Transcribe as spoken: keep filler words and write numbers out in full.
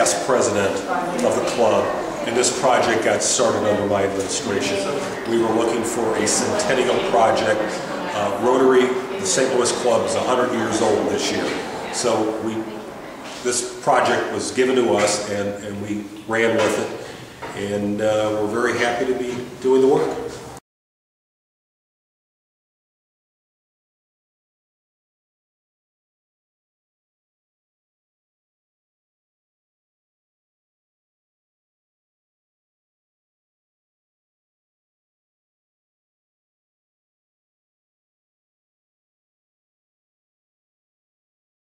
past president of the club, and this project got started under my administration. We were looking for a centennial project. Uh, Rotary, the Saint Louis Club, is one hundred years old this year. So we, this project was given to us, and, and we ran with it, and uh, we're very happy to be doing the work.